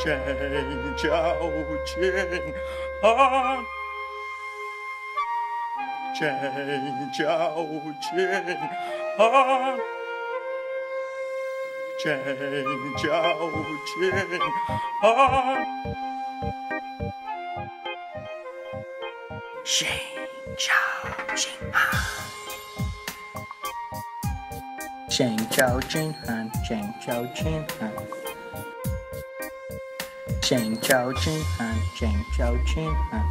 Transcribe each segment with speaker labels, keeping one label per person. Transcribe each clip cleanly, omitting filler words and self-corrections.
Speaker 1: 真照君啊，真照君啊，真照君啊，真照君啊，真照君啊，真照君啊。真照君啊，真照君啊，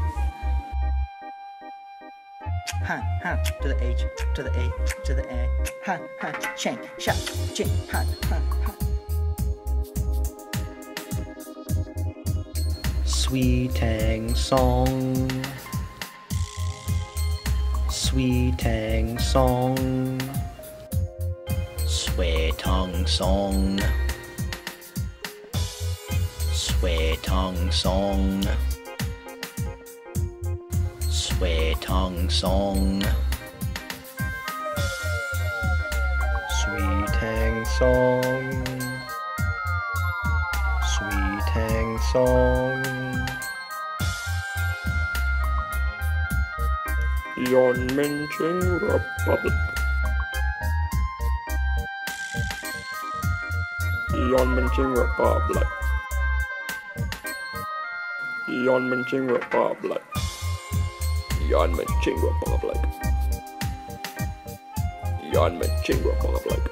Speaker 1: 汉汉 to the H to the A to the A， 汉汉真照君汉汉汉。Sweet Tang song, Sweet Tang song, Sweet Tang song. Sweet Tang song, Sweet Tang song, Sweet Tang song, Sweet Tang song. Yuan Ming Republic. Yuan Ming Republic. Yuan Ming Republic. Yuan Ming Republic. Yuan Ming Republic.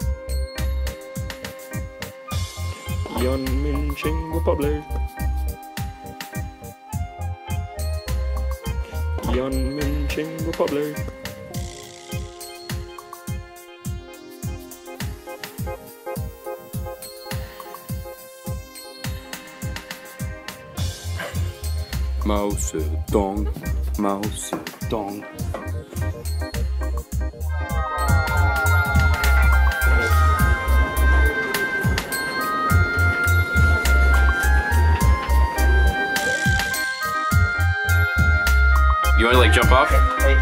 Speaker 1: Yuan Ming Republic. Yuan Ming Republic. Mao Zedong, Mao Zedong.
Speaker 2: You want to like jump off?
Speaker 1: Wait.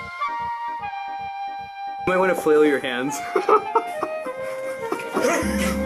Speaker 2: You might want to flail your hands.